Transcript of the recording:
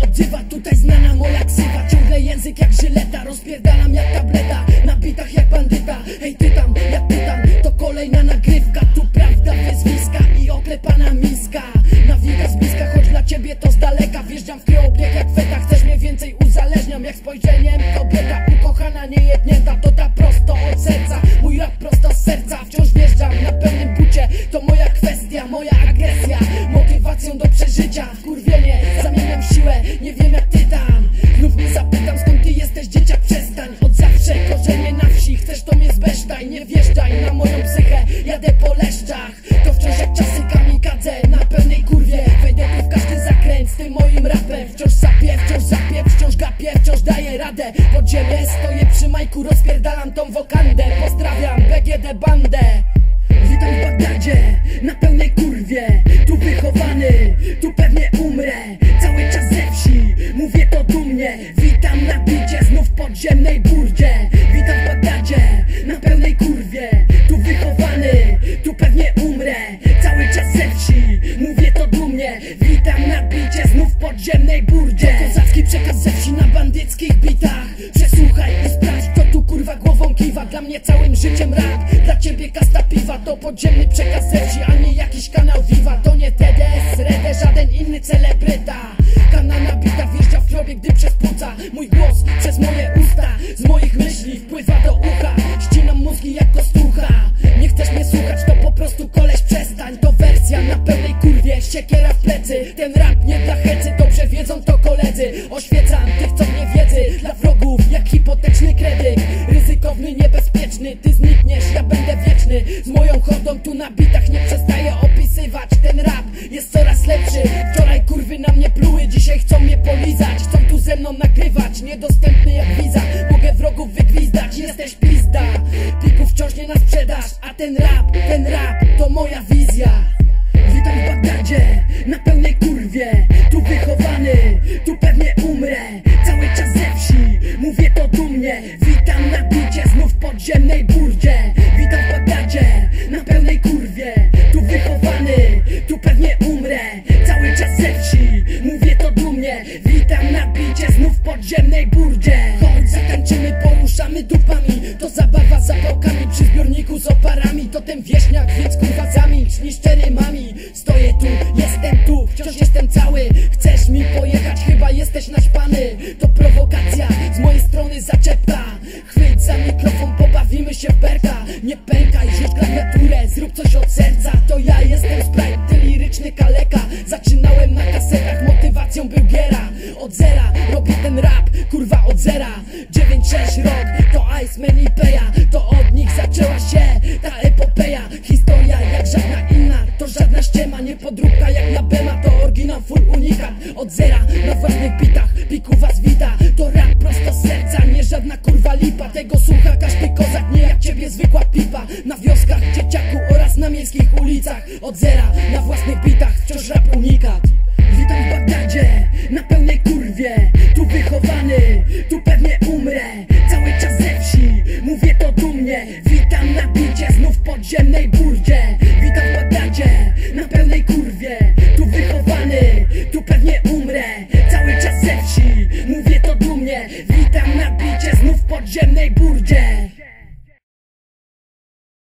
odzywa. Tutaj znana moja ksywa, ciągle język jak żyleta. Rozpierdalam jak tableta, na bitach jak bandyta. Hej ty tam, ja pytam, to kolejna nagrywka. Tu prawda wyzwiska i oklepana miska. Nawika z bliska, choć dla ciebie to z daleka. Wjeżdżam w kryobieg jak feta, chcesz mnie więcej uzależniam. Jak spojrzeniem kobieta ukochana, niejednięta. To ta prosto od serca, mój rap prosto z serca. Wciąż wjeżdżam na pełnym bucie, to moja kwestia, moja agresja. Motywacją do przeżycia, wkurwienie, zamieniam siłę, nie wiem jak ty tam. Znów nie zapytam skąd ty jesteś, dzieciak, przestań. Od zawsze korzenie na wsi, chcesz to mnie zbesztaj. Nie wjeżdżaj na moją psychę, jadę po leszczach. To wciąż jak czasy kamikadze, na pełnej kurwie. Wejdę tu w każdy zakręt z tym moim rapem. Wciąż sapię, wciąż gapię, wciąż daję radę. Pod ziemię stoję przy majku, rozpierdalam tą wokandę. Pozdrawiam BGD bandę. Witam w Bagdadzie, na pełnej kurwie. Tu wychowany, tu pewnie umrę. Cały czas ze wsi, mówię to dumnie. Witam na bicie, znów w podziemnej burdzie. Witam w Bagdadzie, na pełnej kurwie. Tu wychowany, tu pewnie umrę. Cały czas ze wsi, mówię to dumnie. Witam na bicie, znów w podziemnej burdzie. Kozacki przekaz ze wsi na bandyckich bitach. Przesłuchaj i sprawdź, kto tu kurwa głową kiwa. Dla mnie całym życiem rap, dla ciebie kasta piwa. To podziemny przekaz ze wsi, a nie jakiś kanał Viva. To nie TDS, Rede, żaden inny celebryta. Kana nabita wjeżdża w krobie, gdy przez płuca mój głos przez moje usta z moich myśli wpływa do ucha. Ścinam mózgi jak kostucha. Nie chcesz mnie słuchać, to po prostu koleś przestań. To wersja na pełnej kurwie, siekiera w plecy. Ten rap nie dla hecy, dobrze wiedzą to koledzy. Oświecam tych, co mnie wiedzy, dla wrogów jak hipoteczny kredyt. Ryzykowny, niebezpieczny, ty znikniesz, ja będę wieczny. Z moją hordą tu na bitach nie przestaję opisywać. Ten rap jest coraz lepszy. Wczoraj kurwy na mnie pluły, dzisiaj chcą mnie polizać. Chcą tu ze mną nagrywać, niedostępny jak wiza. Mogę wrogów wygwizdać, jesteś pizda. Plików wciąż nie na sprzedaż, a ten rap to moja wizja. Witam w Bagdadzie, na pełnej kurwie. Tu wychowany, tu pewnie umrę. Cały czas ze wsi, mówię to dumnie. Witam na bicie, znów w podziemnej burdzie. Witam w Bagdadzie, na pełnej kurwie. Tu wychowany, tu pewnie umrę. Cały czas ze wsi, mówię to dumnie. Witam na bicie, znów w podziemnej burdzie. Chodź zatańczymy, poruszamy dupami. To zabawa z zapałkami przy zbiorniku z oparami. To ten wieśniak, więc kurwa zamilcz, niszczę rymami. Stoję tu, jestem tu, wciąż jestem cały. Chcesz mi pojechać, chyba jesteś naćpany. To prowokacja, z mojej strony zaczepka. Chwyć za mikrofon, pobawimy się w berka. Nie pękaj, rzuć klawiaturę, zrób coś od serca. To ja jestem Sprite, ty liryczny kaleka. Zaczynałem na kasetach, motywacją był giera. Od zera robię ten rap, kurwa od zera. 9-6 rok, to Iceman i Peja. To od nich zaczęła się ta epopeja. Historia jak żadna inna, to żadna ściema. Nie podróbka jak na Bema, to oryginał full unikat. Od zera na własnych bitach, piku was wita. To rap prosto z serca, nie żadna kurwa lipa. Tego słucha każdy kozak, nie jak ciebie zwykła pipa. Na wioskach, dzieciaku oraz na miejskich ulicach. Od zera na własnych bitach, wciąż rap unikat. Witam w Bagdadzie, na pełnej kurwie. Tu wychowany, tu pewnie umrę. Cały czas ze wsi, mówię to dumnie. Witam na bicie, znów w podziemnej burdzie. Witam w Bagdadzie, na pełnej kurwie. Tu wychowany, tu pewnie umrę. Cały czas ze wsi, mówię to dumnie. Witam na bicie, znów w podziemnej burdzie.